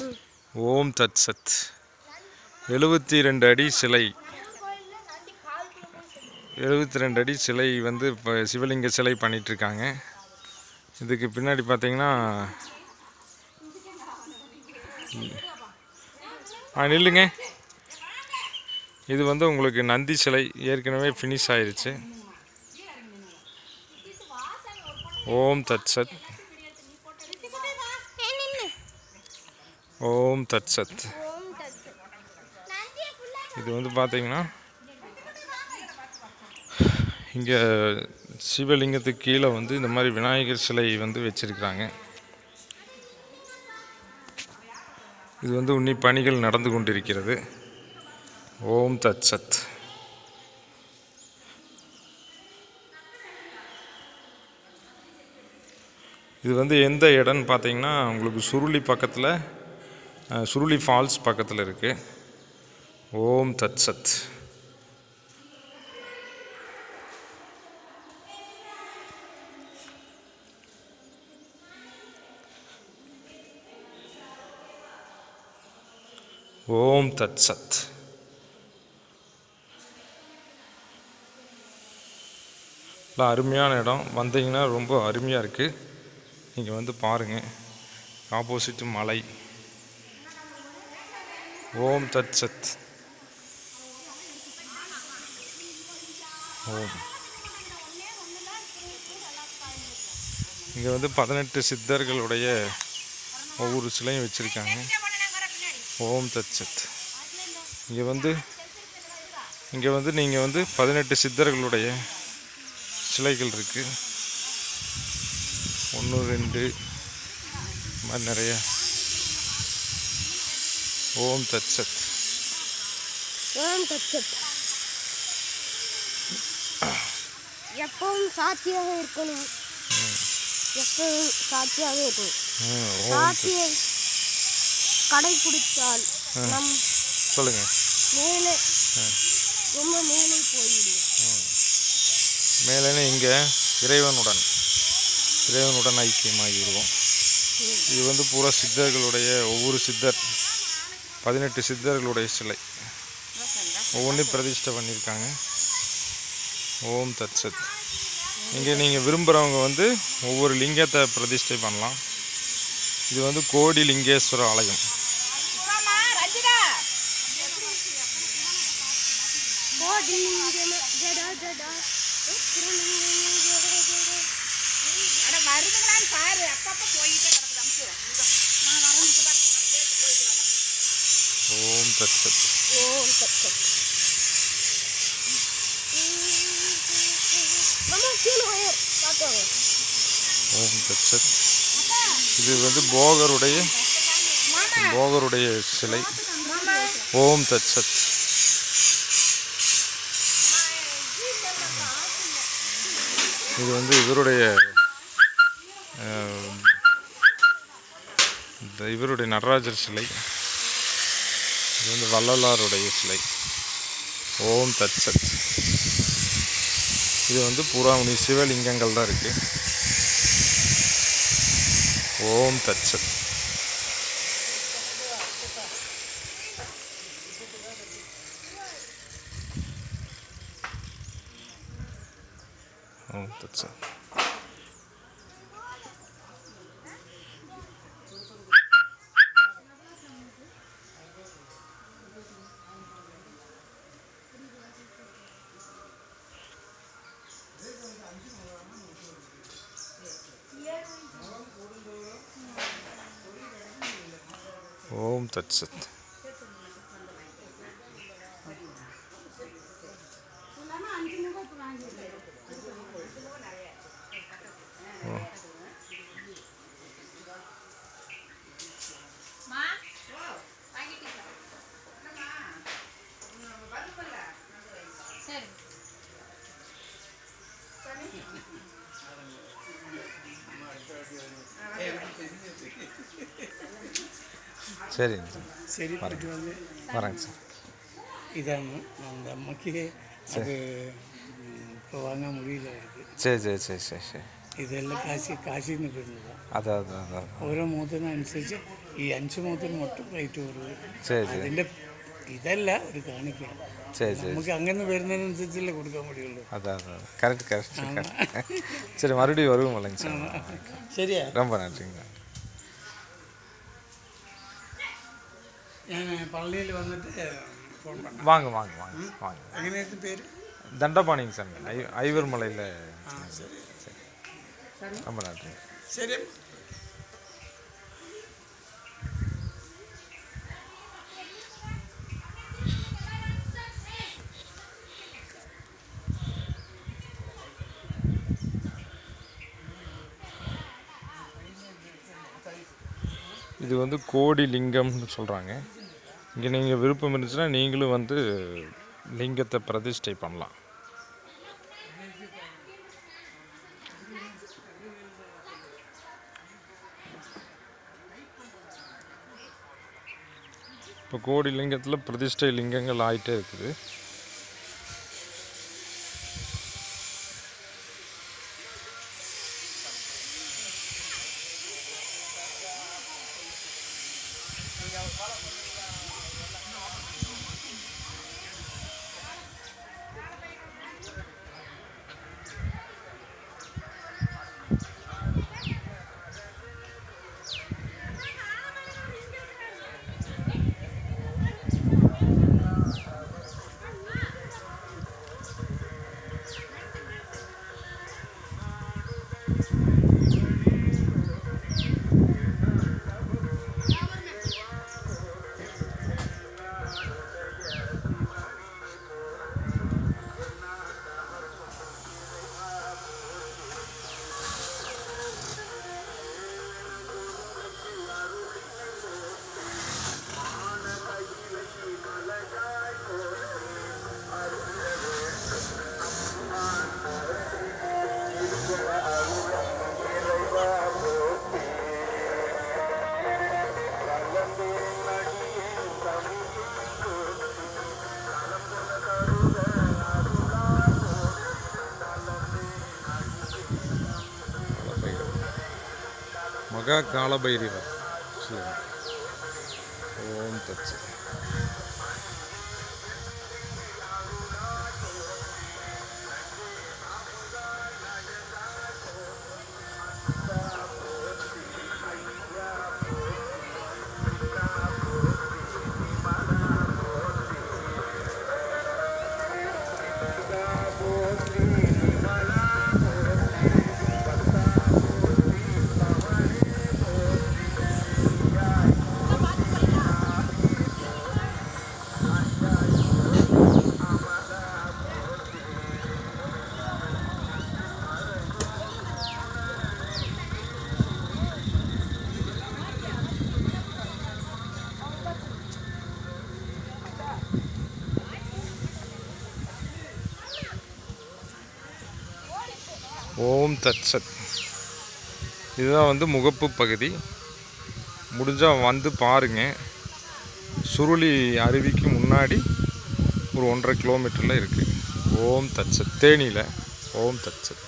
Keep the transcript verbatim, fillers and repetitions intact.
ஓம் தத் சத். எழுபத்தி ரெண்டு அடி சிலை, எழுபத்தி ரெண்டு அடி சிலை வந்து இப்போ சிவலிங்க சிலை பண்ணிகிட்ருக்காங்க. இதுக்கு பின்னாடி பார்த்தீங்கன்னா ஆ நில்லுங்க. இது வந்து உங்களுக்கு நந்தி சிலை ஏற்கனவே ஃபினிஷ் ஆயிடுச்சு. ஓம் தத் சத். ஓம் தத் சத். இது வந்து பார்த்தீங்கன்னா இங்கே சிவலிங்கத்துக்கு கீழே வந்து இந்த மாதிரி விநாயகர் சிலை வந்து வச்சுருக்கிறாங்க. இது வந்து உன்னி பணிகள் நடந்து கொண்டிருக்கிறது. ஓம் தத் சத். இது வந்து எந்த இடம்னு பார்த்தீங்கன்னா உங்களுக்கு சுருளி பக்கத்தில், சுருளி ஃபால்ஸ் பக்கத்தில் இருக்குது. ஓம் தத் சத். ஓம் தத் சத். அருமையான இடம். வந்தீங்கன்னா ரொம்ப அருமையாக இருக்குது. நீங்கள் வந்து பாருங்கள். ஆப்போசிட்டு மலை. ஓம் தத் சத். ஓம். இங்கே வந்து பதினெட்டு சித்தர்களுடைய ஒவ்வொரு சிலையும் வச்சுருக்காங்க. ஓம் தத் சத். இங்கே வந்து இங்கே வந்து நீங்கள் வந்து பதினெட்டு சித்தர்களுடைய சிலைகள் இருக்குது. ஒன்று ரெண்டு மாதிரி நிறைய. ஓம் தத் சத். ஓம் தத் சத். எப்பவும் சாட்சியாக இருக்கணும். எப்பவும் சாட்சியாக இருக்கணும். சாட்சியை கடைபிடித்தால் நம் சொல்லுங்க மேலே ரொம்ப மேலே போயிடும். மேலே இங்கே இறைவனுடன் இறைவனுடன் ஐக்கியமாகிடுவோம். இது வந்து பூரா சித்தர்களுடைய ஒவ்வொரு சித்தர் பதினெட்டு சித்தர்களுடைய சிலை ஒவ்வொன்றையும் பிரதிஷ்டை பண்ணியிருக்காங்க. ஓம் தத் சத். இங்கே நீங்கள் விரும்புகிறவங்க வந்து ஒவ்வொரு லிங்கத்தை பிரதிஷ்டை பண்ணலாம். இது வந்து கோடி லிங்கேஸ்வர ஆலயம். ஓம் தத் சத். ஓம் தத் சத். ஓம் தத் சத். இது வந்து போகருடைய போகருடைய சிலை. ஓம் தத் சத். இது வந்து இவருடைய இவருடைய நடராஜர் சிலை. இது வந்து வள்ளலாருடைய சிலை. ஓம் தத் சத். இது வந்து புறாமணி சிவலிங்கங்கள் தான் இருக்கு. ஓம் தத் சத். ஓம் தத் சத். ஓம் தத் சத். சரிங்க சார். சரி போயிட்டு வந்து வரேங்க சார். இதாங்க அந்த அம்மாக்கு அது இப்போ வாங்க முடியல இருக்குது. சரி சரி சரி சரி சரி. இதெல்லாம் காசி காசின்னு போயிருந்தது. அதான் அதான் அதான் ഓരോ മുഹൂർത്തത്തിനനുസരിച്ച് ഈ അഞ്ച് മുതൽ മൊത്തം റേറ്റ് കുറവ്. சரி சரி അതിൻ്റെ ഇതല്ല ഒരു കാണിക്കുക. சரி சரி നമുക്ക് അങ്ങനെ വരുന്നതിനനുസരിച്ചല്ലേ കൊടുക്കാൻ முடியுള്ളൂ. அதான் அதான் கரெக்ட் கரெக்ட் கரெக்ட் சரி மறுபடியும் வருவோம் இல்லைங்க சார். ശരിയാ. ரொம்ப நன்றிங்க. ഞാൻ പള്ളിയിൽ വന്നിട്ട് ഫോൺ பண்ணேன். வாங்க வாங்க வாங்க வாங்க. എങ്ങനെയായിരുന്നു പേര്? தண்டபாணிங்க சார். ஐ ஐவர் மலையில். ആ ശരി சரி ரொம்ப நன்றி. ശരി. இது வந்து கோடி லிங்கம்னு சொல்கிறாங்க. இங்கே நீங்கள் விருப்பம் இருந்துச்சுன்னா நீங்களும் வந்து லிங்கத்தை பிரதிஷ்டை பண்ணலாம். இப்போ கோடி லிங்கத்தில் பிரதிஷ்டை லிங்கங்கள் ஆகிட்டே இருக்குது. மகா காலபைரவர். ஓம் தத்சத். ஓம் தத்சத். இதுதான் வந்து முகப்பு பகுதி. முடிஞ்சால் வந்து பாருங்கள். சுருளி அருவிக்கு முன்னாடி ஒரு ஒன்றரை கிலோமீட்டரில் இருக்குது. ஓம் தத்சத். தேனியில். ஓம் தத்சத்.